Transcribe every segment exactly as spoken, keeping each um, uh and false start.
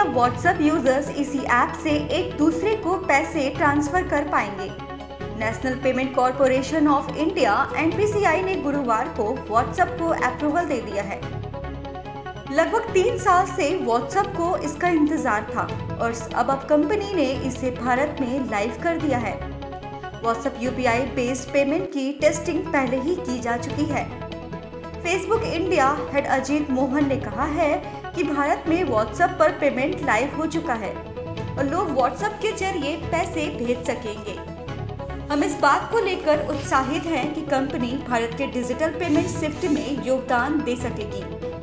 अब WhatsApp users इसी app से एक दूसरे को पैसे ट्रांसफर कर पाएंगे। National Payment Corporation of India N P C I ने गुरुवार को व्हाट्सएप को अप्रूवल दे दिया है। लगभग तीन साल से व्हाट्सएप को इसका इंतजार था और अब अब कंपनी ने इसे भारत में लाइव कर दिया है। WhatsApp U P I based payment की टेस्टिंग पहले ही की जा चुकी है। Facebook India head Ajit Mohan ने कहा है कि भारत में व्हाट्सएप पर पेमेंट लाइव हो चुका है और लोग व्हाट्सएप के जरिए पैसे भेज सकेंगे। हम इस बात को लेकर उत्साहित हैं कि कंपनी भारत के डिजिटल पेमेंट शिफ्ट में योगदान दे सकेगी।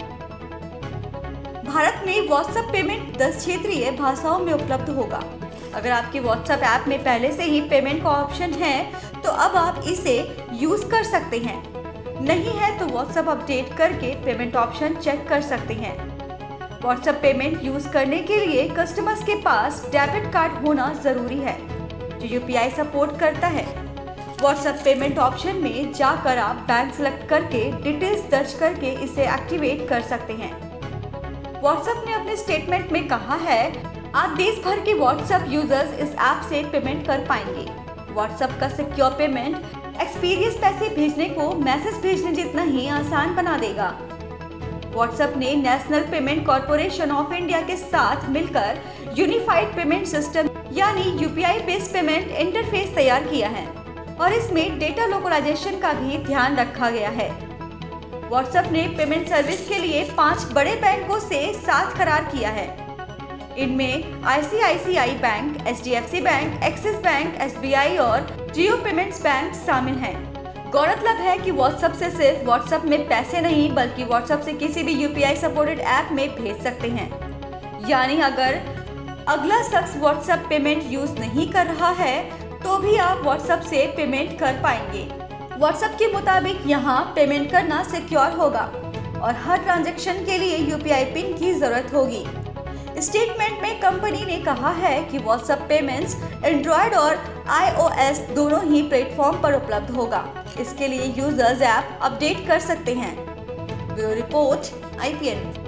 भारत में व्हाट्सएप पेमेंट दस क्षेत्रीय भाषाओं में उपलब्ध होगा। अगर आपके व्हाट्सएप ऐप में पहले से ही पेमेंट का ऑप्शन है तो अब आप इसे यूज कर सकते हैं। नहीं है तो व्हाट्सएप अपडेट करके पेमेंट ऑप्शन चेक कर सकते हैं। व्हाट्सएप पेमेंट यूज करने के लिए कस्टमर्स के पास डेबिट कार्ड होना जरूरी है जो यू पी आई सपोर्ट करता है। व्हाट्सएप पेमेंट ऑप्शन में जाकर आप बैंक सेलेक्ट करके डिटेल्स दर्ज करके इसे एक्टिवेट कर सकते हैं। व्हाट्सएप ने अपने स्टेटमेंट में कहा है, आप देश भर के व्हाट्सएप यूजर्स इस ऐप से पेमेंट कर पाएंगे। व्हाट्सएप का सिक्योर पेमेंट एक्सपीरियंस पैसे भेजने को मैसेज भेजने जितना ही आसान बना देगा। व्हाट्सएप ने National Payment Corporation of India के साथ मिलकर यूनिफाइड पेमेंट सिस्टम यानी U P I based payment interface तैयार किया है और इसमें डेटा लोकलाइजेशन का भी ध्यान रखा गया है। व्हाट्सएप ने पेमेंट सर्विस के लिए पांच बड़े बैंकों से साथ करार किया है। इनमें I C I C I bank, H D F C bank, Axis bank, S B I और जियो पेमेंट्स बैंक शामिल हैं। गौरतलब है कि व्हाट्सएप से सिर्फ व्हाट्सएप में पैसे नहीं बल्कि व्हाट्सएप से किसी भी U P I supported app में भेज सकते हैं। यानी अगर अगला शख्स व्हाट्सएप पेमेंट यूज नहीं कर रहा है तो भी आप व्हाट्सएप से पेमेंट कर पाएंगे। व्हाट्सएप के मुताबिक यहाँ पेमेंट करना सिक्योर होगा और हर ट्रांजैक्शन के लिए यू पी आई पिन की जरूरत होगी। स्टेटमेंट में कंपनी ने कहा है कि व्हाट्सएप पेमेंट्स एंड्रॉयड और आई ओ एस दोनों ही प्लेटफॉर्म पर उपलब्ध होगा। इसके लिए यूजर्स ऐप अपडेट कर सकते हैं। Bureau report I P N.